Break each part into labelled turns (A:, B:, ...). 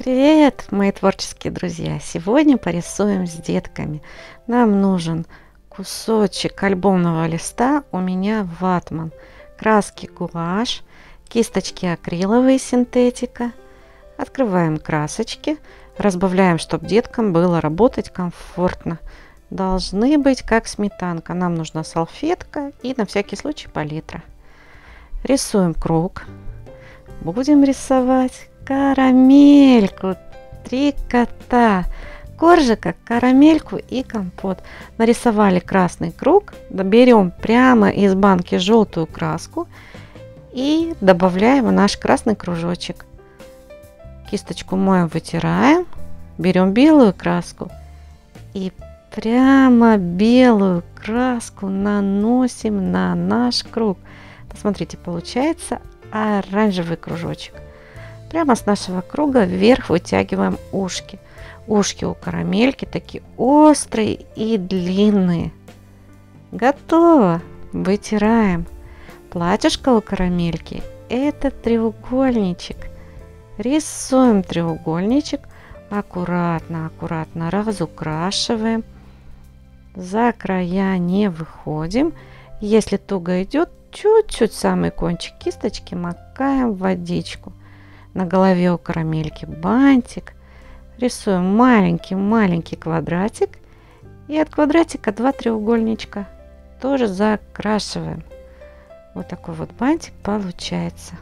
A: Привет, мои творческие друзья! Сегодня порисуем с детками. Нам нужен кусочек альбомного листа, у меня ватман, краски гуашь, кисточки акриловые синтетика. Открываем красочки, разбавляем, чтобы деткам было работать комфортно. Должны быть как сметанка. Нам нужна салфетка и на всякий случай палитра. Рисуем круг. Будем рисовать карамельку, 3 кота, коржика, карамельку и компот. Нарисовали красный круг, берем прямо из банки желтую краску и добавляем в наш красный кружочек. Кисточку моем, вытираем, берем белую краску и прямо белую краску наносим на наш круг. Посмотрите, получается оранжевый кружочек. Прямо с нашего круга вверх вытягиваем ушки. Ушки у карамельки такие острые и длинные. Готово! Вытираем. Платьишко у карамельки — это треугольничек. Рисуем треугольничек. Аккуратно разукрашиваем. За края не выходим. Если туго идет, чуть-чуть самый кончик кисточки макаем в водичку. На голове у карамельки бантик. Рисуем маленький квадратик. И от квадратика 2 треугольничка. Тоже закрашиваем. Вот такой вот бантик получается.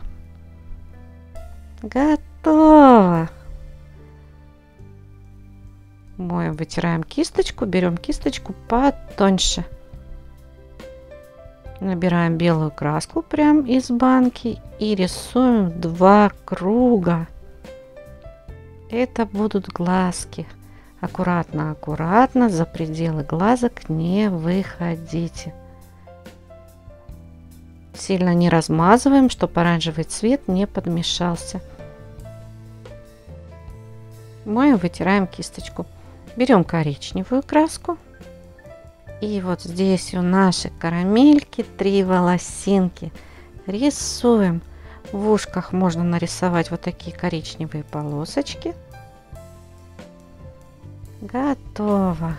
A: Готово! Моем, вытираем кисточку. Берем кисточку потоньше. Набираем белую краску прям из банки и рисуем 2 круга. Это будут глазки. Аккуратно за пределы глазок не выходите. Сильно не размазываем, чтобы оранжевый цвет не подмешался. Моем, вытираем кисточку. Берем коричневую краску. И вот здесь у нашей карамельки 3 волосинки. Рисуем. В ушках можно нарисовать вот такие коричневые полосочки. Готово.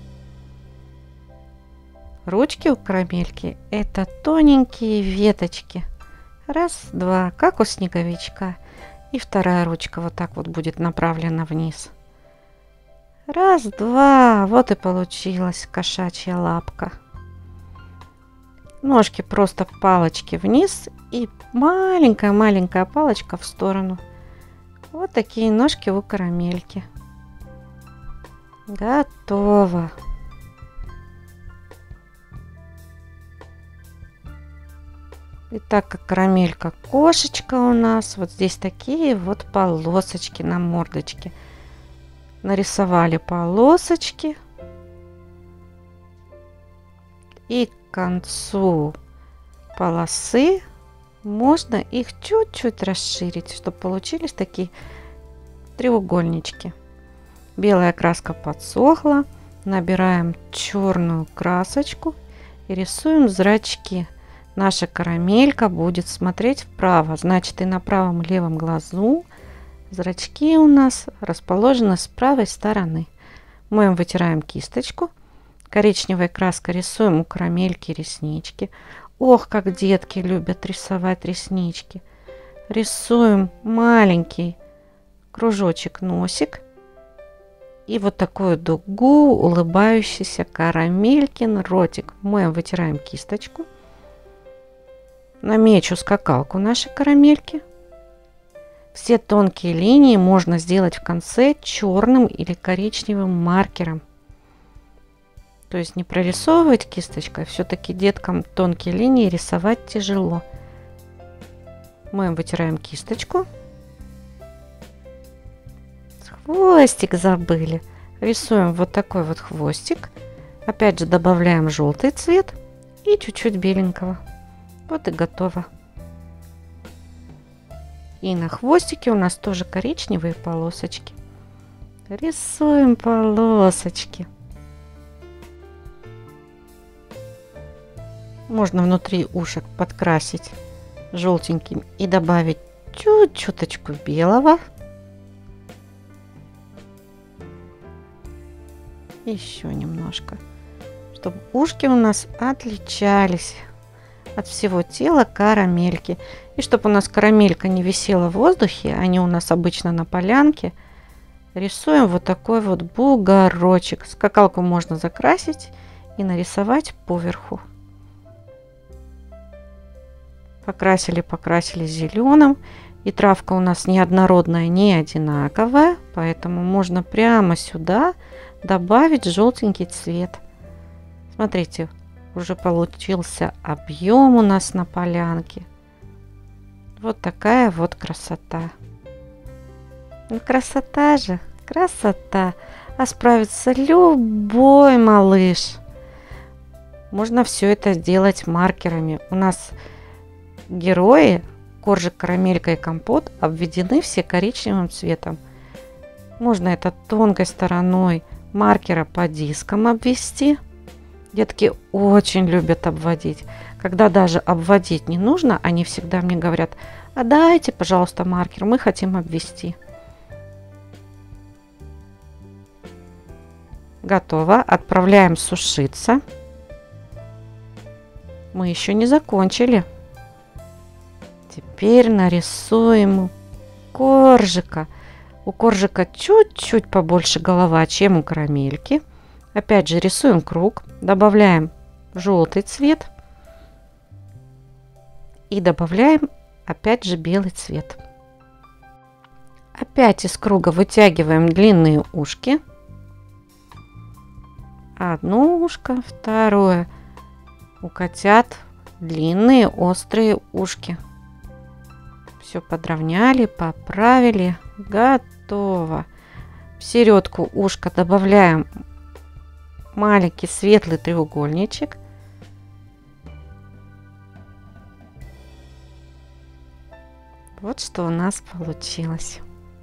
A: Ручки у карамельки — это тоненькие веточки. Раз, два, как у снеговичка. И вторая ручка вот так вот будет направлена вниз. Раз, два, вот и получилась кошачья лапка. Ножки просто палочки вниз и маленькая палочка в сторону. Вот такие ножки у карамельки. Готово. И так как карамелька кошечка у нас, вот здесь такие вот полосочки на мордочке. Нарисовали полосочки. И к концу полосы можно их чуть-чуть расширить, чтобы получились такие треугольнички. Белая краска подсохла. Набираем черную красочку и рисуем зрачки. Наша карамелька будет смотреть вправо, значит, и на правом и левом глазу зрачки у нас расположены с правой стороны. Моем, вытираем кисточку. Коричневой краской рисуем у карамельки реснички. Ох, как детки любят рисовать реснички. Рисуем маленький кружочек, носик. И вот такую дугу, улыбающийся карамелькин ротик. Моем, вытираем кисточку. Намечу скакалку нашей карамельки. Все тонкие линии можно сделать в конце черным или коричневым маркером. То есть не прорисовывать кисточкой, все-таки деткам тонкие линии рисовать тяжело. Мы вытираем кисточку. Хвостик забыли. Рисуем вот такой вот хвостик. Опять же добавляем желтый цвет и чуть-чуть беленького. Вот и готово. И на хвостике у нас тоже коричневые полосочки. Рисуем полосочки. Можно внутри ушек подкрасить желтеньким и добавить чуть-чуточку белого. Еще немножко, чтобы ушки у нас отличались от всего тела карамельки. И чтобы у нас карамелька не висела в воздухе, они у нас обычно на полянке, рисуем вот такой вот бугорочек. Скакалку можно закрасить и нарисовать поверху. Покрасили зеленым. И травка у нас неоднородная, не одинаковая, поэтому можно прямо сюда добавить желтенький цвет. Смотрите, уже получился объем у нас на полянке. Вот такая вот красота. Ну, красота же, красота. А справится любой малыш. Можно все это сделать маркерами. У нас герои Коржик, Карамелька и Компот обведены все коричневым цветом. Можно это тонкой стороной маркера по дискам обвести. Детки очень любят обводить. Когда даже обводить не нужно, они всегда мне говорят: а дайте, пожалуйста, маркер, мы хотим обвести. Готово. Отправляем сушиться. Мы еще не закончили. Теперь нарисуем коржика. У коржика чуть-чуть побольше голова, чем у карамельки. Опять же рисуем круг, добавляем желтый цвет и добавляем опять же белый цвет. Опять из круга вытягиваем длинные ушки. Одно ушко, второе. У котят длинные острые ушки. Все подровняли, поправили. Готово. В середку ушка добавляем маленький светлый треугольничек. Вот что у нас получилось.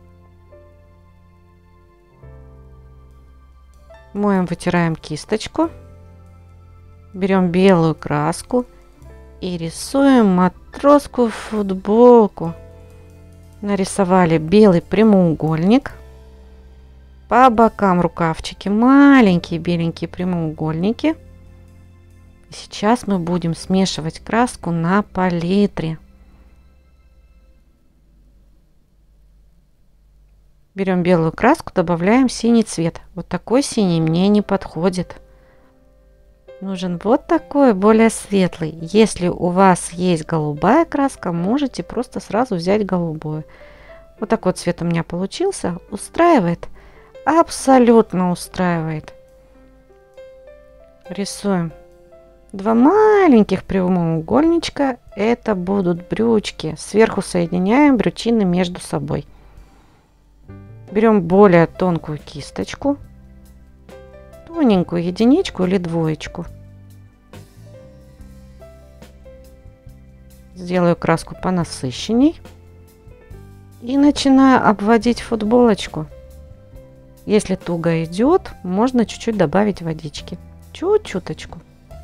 A: Моем, вытираем кисточку. Берем белую краску и рисуем матросскую футболку. Нарисовали белый прямоугольник. По бокам рукавчики маленькие беленькие прямоугольники. И сейчас мы будем смешивать краску на палитре. Берем белую краску, добавляем синий цвет. Вот такой синий мне не подходит. Нужен вот такой, более светлый. Если у вас есть голубая краска, можете просто сразу взять голубую. Вот такой цвет у меня получился. Устраивает? Абсолютно устраивает. Рисуем два маленьких прямоугольничка. Это будут брючки. Сверху соединяем брючины между собой. Берем более тонкую кисточку. Тоненькую единичку или двоечку. Сделаю краску понасыщенней. И начинаю обводить футболочку. Если туго идет, можно чуть-чуть добавить водички. Чуть-чуточку.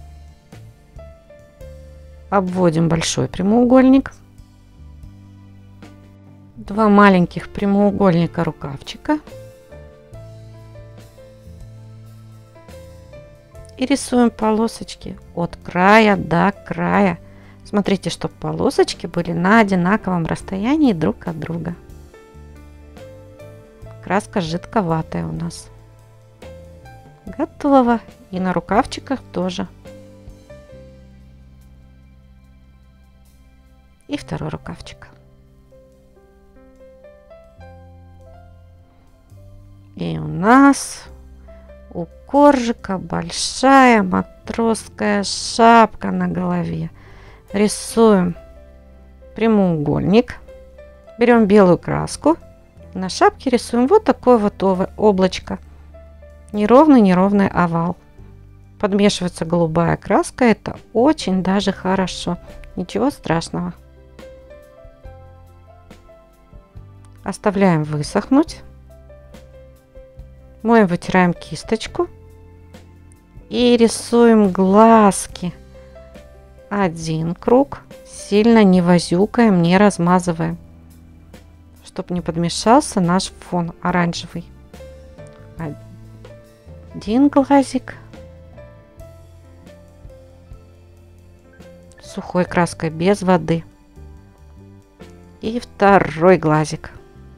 A: Обводим большой прямоугольник. Два маленьких прямоугольника рукавчика. И рисуем полосочки от края до края. Смотрите, чтобы полосочки были на одинаковом расстоянии друг от друга. Краска жидковатая у нас. Готово. И на рукавчиках тоже. И второй рукавчик. И у нас у коржика большая матросская шапка на голове. Рисуем прямоугольник. Берем белую краску. На шапке рисуем вот такое вот облачко. Неровный овал. Подмешивается голубая краска. Это очень даже хорошо. Ничего страшного. Оставляем высохнуть. Моем, вытираем кисточку. И рисуем глазки. Один круг. Сильно не возюкаем, не размазываем. Чтобы не подмешался наш фон оранжевый. один глазик. Сухой краской без воды. И второй глазик.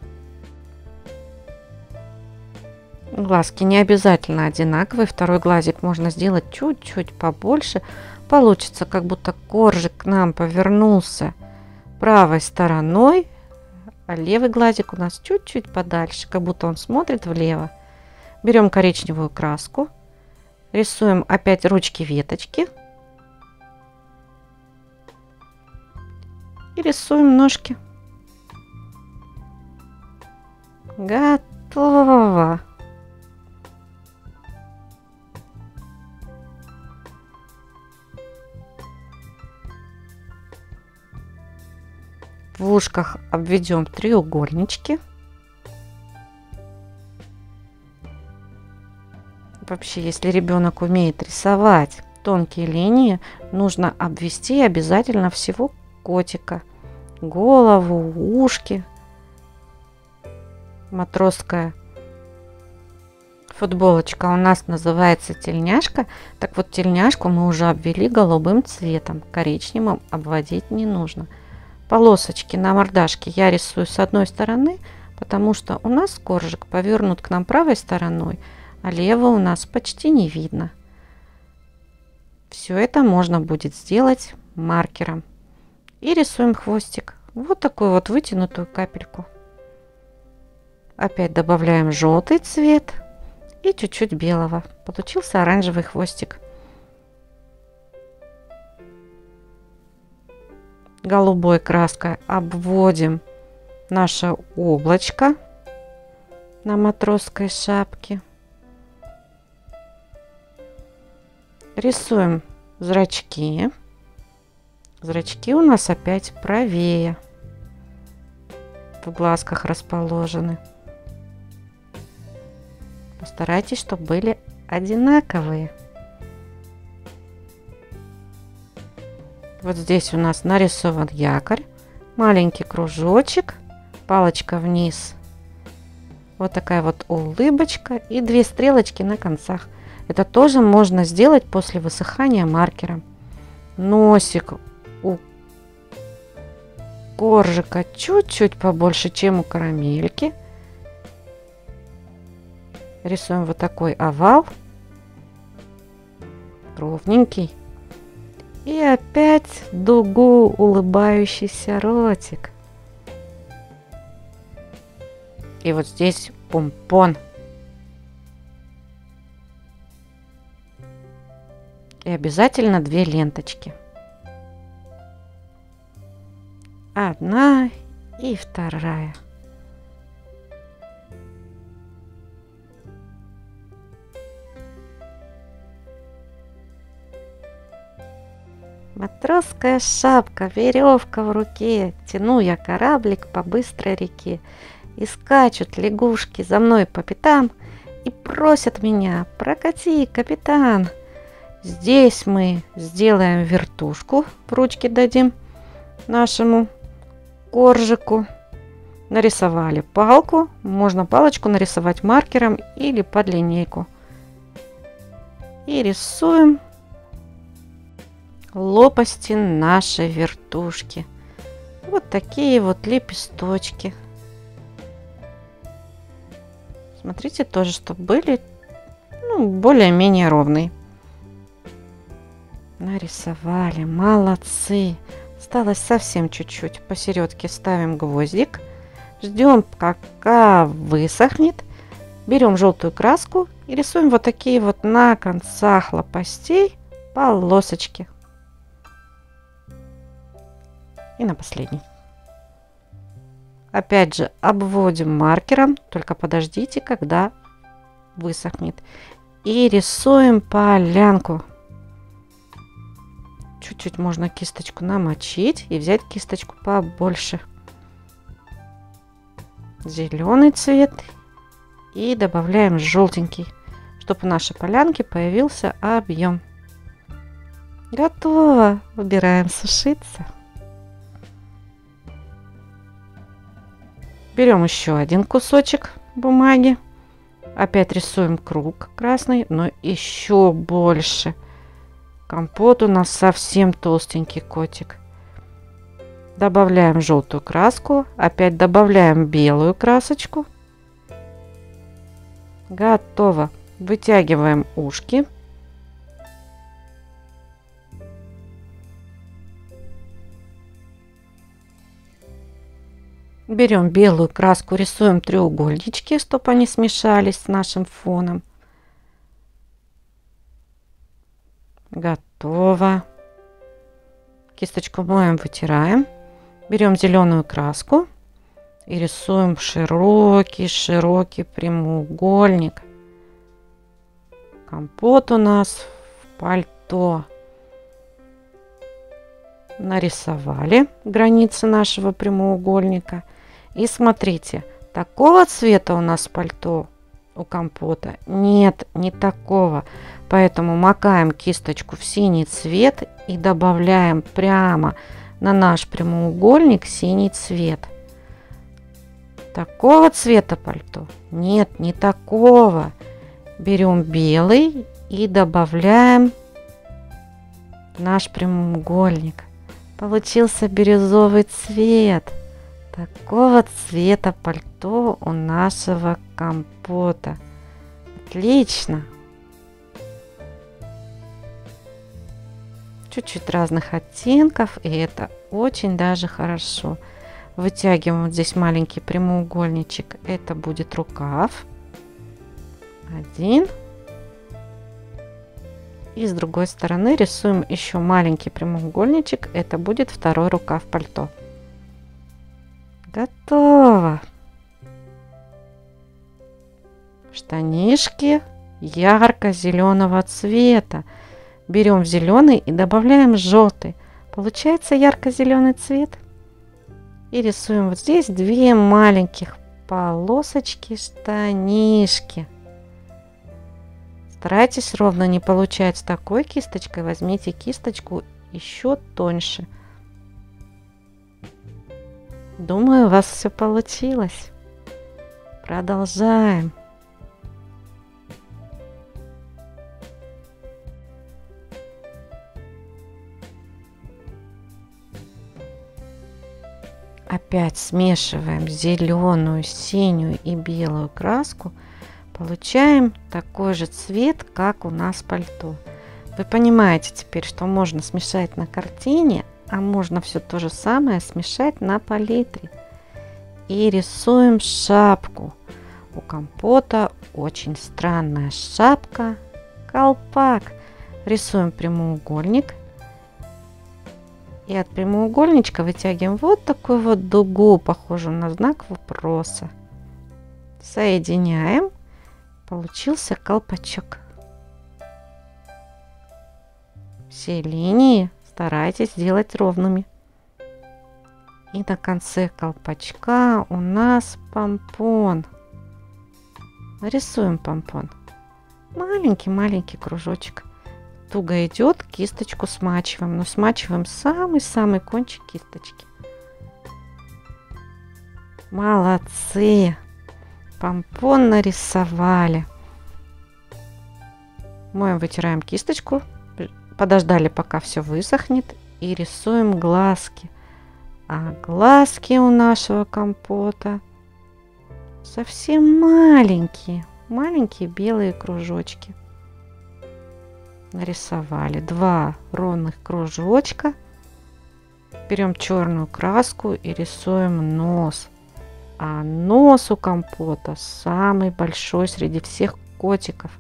A: Глазки не обязательно одинаковые. Второй глазик можно сделать чуть-чуть побольше. Получится, как будто коржик к нам повернулся правой стороной, а левый глазик у нас чуть-чуть подальше, как будто он смотрит влево. Берем коричневую краску, рисуем опять ручки-веточки и рисуем ножки. Готово! В ушках обведем треугольнички. Вообще, если ребенок умеет рисовать тонкие линии, нужно обвести обязательно всего котика. Голову, ушки. Матросская футболочка у нас называется тельняшка. Так вот, тельняшку мы уже обвели голубым цветом. Коричневым обводить не нужно. Полосочки на мордашке я рисую с одной стороны, потому что у нас коржик повернут к нам правой стороной, а левого у нас почти не видно. Все это можно будет сделать маркером. И рисуем хвостик. Вот такую вот вытянутую капельку. Опять добавляем желтый цвет и чуть-чуть белого. Получился оранжевый хвостик. Голубой краской обводим наше облачко на матросской шапке. Рисуем зрачки. Зрачки у нас опять правее. В глазках расположены. Постарайтесь, чтобы были одинаковые. Вот здесь у нас нарисован якорь, маленький кружочек, палочка вниз, вот такая вот улыбочка и две стрелочки на концах. Это тоже можно сделать после высыхания маркером. Носик у коржика чуть-чуть побольше, чем у карамельки. Рисуем вот такой овал, ровненький. И опять дугу, улыбающийся ротик. И вот здесь помпон. И обязательно две ленточки. Одна и вторая. Матросская шапка, веревка в руке, тяну я кораблик по быстрой реке. И скачут лягушки за мной по пятам и просят меня: прокати, капитан. Здесь мы сделаем вертушку, в ручки дадим нашему коржику. Нарисовали палку, можно палочку нарисовать маркером или под линейку. И рисуем лопасти нашей вертушки. Вот такие вот лепесточки. Смотрите тоже, чтобы были более-менее ровные. Нарисовали, молодцы. Осталось совсем чуть-чуть. Посередке ставим гвоздик. Ждем, пока высохнет. Берем желтую краску и рисуем вот такие вот на концах лопастей полосочки. И на последний. Опять же обводим маркером, только подождите, когда высохнет. И рисуем полянку. Чуть-чуть можно кисточку намочить и взять кисточку побольше. Зеленый цвет. И добавляем желтенький, чтобы в нашей полянке появился объем. Готово. Убираем сушиться. Берем еще один кусочек бумаги, Опять рисуем круг красный, но еще больше. Компот у нас совсем толстенький котик. Добавляем желтую краску. Опять добавляем белую красочку. Готово. Вытягиваем ушки. Берем белую краску, рисуем треугольнички, чтобы они смешались с нашим фоном. Готово. Кисточку моем, вытираем. Берем зеленую краску и рисуем широкий прямоугольник. Компот у нас в пальто. Нарисовали границы нашего прямоугольника. И смотрите, такого цвета у нас пальто у компота нет, не такого. Поэтому макаем кисточку в синий цвет и добавляем прямо на наш прямоугольник синий цвет. Такого цвета пальто нет, не такого. Берем белый и добавляем в наш прямоугольник. Получился бирюзовый цвет. Такого цвета пальто у нашего компота. Отлично. Чуть-чуть разных оттенков, и это очень даже хорошо. Вытягиваем вот здесь маленький прямоугольничек. Это будет рукав. Один. И с другой стороны рисуем еще маленький прямоугольничек. Это будет второй рукав пальто. Готово. Штанишки ярко-зеленого цвета. Берем зеленый и добавляем желтый. Получается ярко-зеленый цвет. И рисуем вот здесь две маленьких полосочки штанишки. Старайтесь ровно не получать с такой кисточкой. Возьмите кисточку еще тоньше. Думаю, у вас все получилось. Продолжаем. Опять смешиваем зеленую, синюю и белую краску. Получаем такой же цвет, как у нас пальто. Вы понимаете теперь, что можно смешать на картине, а можно все то же самое смешать на палитре. И рисуем шапку. У компота очень странная шапка. Колпак. Рисуем прямоугольник. И от прямоугольничка вытягиваем вот такую вот дугу, похожую на знак вопроса. Соединяем. Получился колпачок. Все линии старайтесь делать ровными. И на конце колпачка у нас помпон. Нарисуем помпон. Маленький-маленький кружочек. Туго идет, кисточку смачиваем, но смачиваем самый-самый кончик кисточки. Молодцы! Помпон нарисовали. Моем, вытираем кисточку. Подождали, пока все высохнет. И рисуем глазки. А глазки у нашего компота совсем маленькие. Маленькие белые кружочки. Нарисовали 2 ровных кружочка. Берем черную краску и рисуем нос. А нос у компота самый большой среди всех котиков.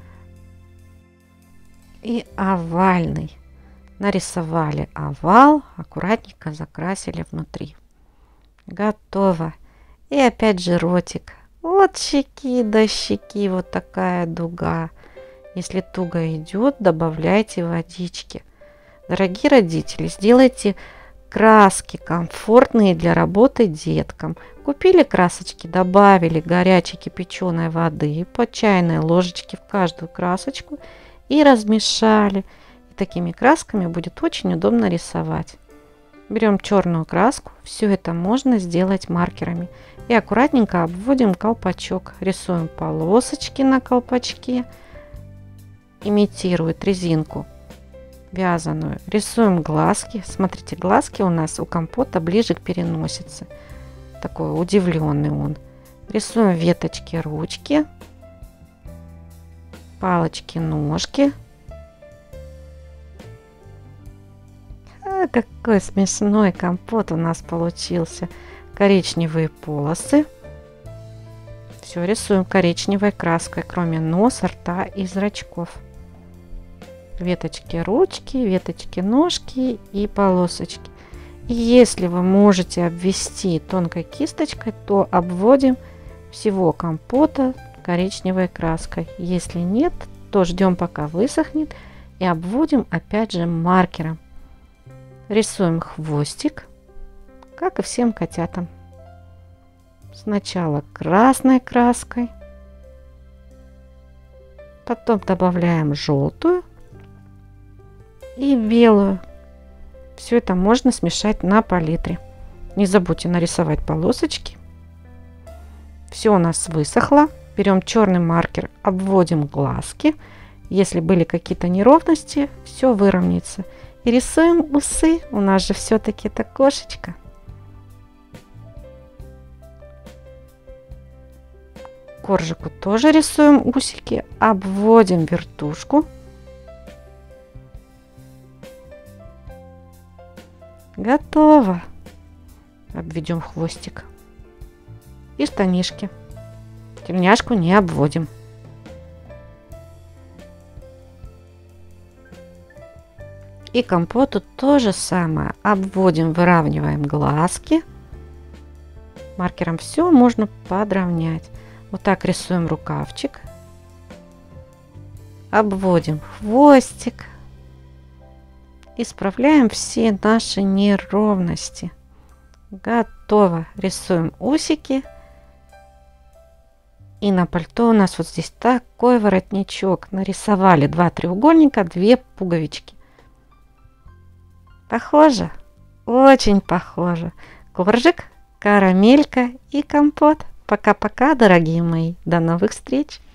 A: И овальный. Нарисовали овал, аккуратненько закрасили внутри. Готово. И опять же ротик. От щеки до щеки вот такая дуга. Если туго идет, добавляйте водички. Дорогие родители, сделайте краски комфортные для работы деткам. Купили красочки, добавили горячей кипяченой воды по чайной ложечке в каждую красочку и размешали. И такими красками будет очень удобно рисовать. Берем черную краску. Все это можно сделать маркерами. И аккуратненько обводим колпачок. Рисуем полосочки на колпачке. Имитирует резинку вязаную. Рисуем глазки. Смотрите, глазки у нас у компота ближе к переносице. Такой удивленный он. Рисуем веточки, ручки, палочки, ножки. Какой смешной компот у нас получился. Коричневые полосы. Все рисуем коричневой краской, кроме носа, рта и зрачков. Веточки, ручки, веточки, ножки и полосочки. И если вы можете обвести тонкой кисточкой, то обводим всего компота коричневой краской. Если нет, то ждем, пока высохнет, и обводим опять же маркером. Рисуем хвостик, как и всем котятам. Сначала красной краской, потом добавляем желтую и белую. Все это можно смешать на палитре. Не забудьте нарисовать полосочки. Все у нас высохло. Берем черный маркер, обводим глазки. Если были какие-то неровности, все выровняется. И рисуем усы. У нас же все-таки это кошечка. Коржику тоже рисуем усики. Обводим вертушку. Готово. Обведем хвостик. И штанишки. Тельняшку не обводим. И компоту то же самое. Обводим, выравниваем глазки. Маркером все можно подровнять. Вот так рисуем рукавчик. Обводим хвостик. Исправляем все наши неровности. Готово. Рисуем усики. И на пальто у нас вот здесь такой воротничок. Нарисовали 2 треугольника, 2 пуговички. Похоже? Очень похоже. Коржик, карамелька и компот. Пока-пока, дорогие мои. До новых встреч!